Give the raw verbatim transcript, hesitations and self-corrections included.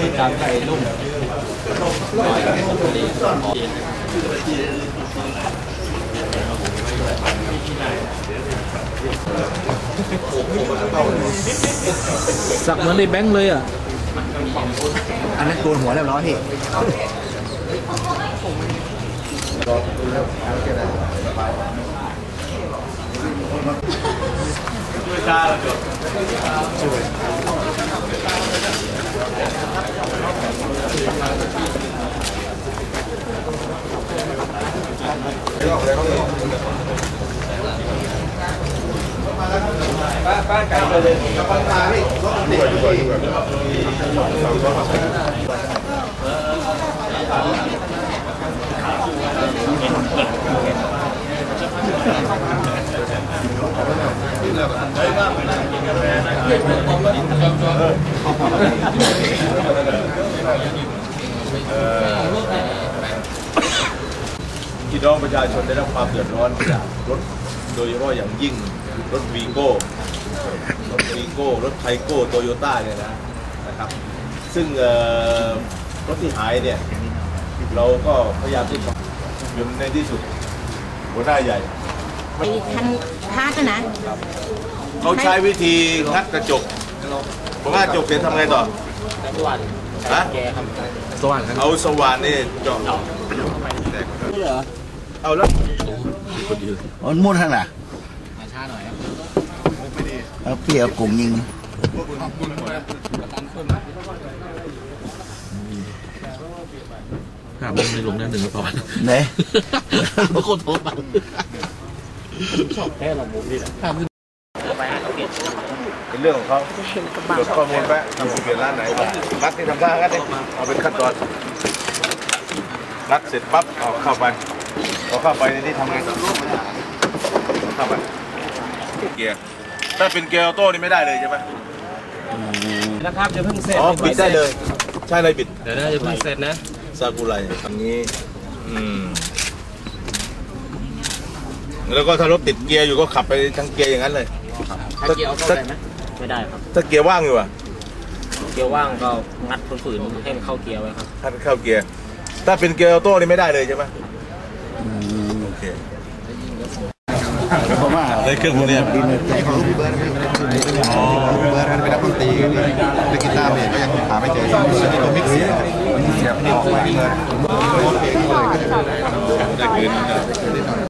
ตามไก่ลุ่มสักเหมือนในแบงค์เลยอ่ะอันนั้นโกนหัวเรียบร้อยพี่ช่วยจ้าแล้วก็ช่วยป้าป้าไก่เลยป้าป้าพี่ด้วยด้วยด้วยพี่น้องประชาชนได้รับความเดือดร้อนจากรถโดยเฉพาะอย่างยิ่งรถวีโก้รถวีโก้รถไทโก้โตโยต้าเนี่ยนะนะครับซึ่งรถที่หายเนี่ยเราก็พยายามที่จะจนในที่สุดหัวหน้าใหญ่ทันพาดนะเขาใช้วิธีงัดกระจกพองัดกระจกเสร็จทำไงต่อสว่านฮะสว่านเอาสว่านนี่เจาะเอาแล้วมันมุ่นข้างหน้าช้าหน่อยเอาเปรี้ยวกลุ่มยิงข้ามันไม่ลงแน่หนึ่งก่อนเนี่ยบางคนโทรมาชอบแค่เราบุกนี่แหละเป็นเรื่องของเขาจดข้อมูลไปทำเปลี่ยนร้านไหนรัดที่ทำได้รัดนี่เอาเป็นขั้นตอนรัดเสร็จปั๊บเอาเข้าไปเอาเข้าไปในที่ทำไงต่อเข้าไปเกียร์ถ้าเป็นเกียร์ออโต้นี่ไม่ได้เลยใช่ไหมนะครับจะเพิ่งเสร็จอ๋อบิดได้เลยใช่เลยบิดเดี๋ยวน่าจะเพิ่งเสร็จนะซากุไรทำนี้อืมแล้วก็ถ้ารถติดเกียร์อยู่ก็ขับไปทั้งเกียร์อย่างนั้นเลยถ้าเกียร์ออโต้ได้ไหมไม่ได้ครับถ้าเกียร์ว่างอยู่อ่ะเกียร์ว่างก็งัดฝืนๆให้มันเข้าเกียร์ไว้ครับถ้าเข้าเกียร์ถ้าเป็นเกียร์ออโต้นี่ไม่ได้เลยใช่ไหมโอเคเพราะว่าในเครื่องพวกนี้ใช้ของเบิร์ดอ๋อเบิร์ดเป็นนักดนตรีเล่นกีตาร์เบสก็ยังหาไม่เจอที่ตัวมิกซ์เสียงเสียงออกมาเบิร์ดโอเคเลยได้คืน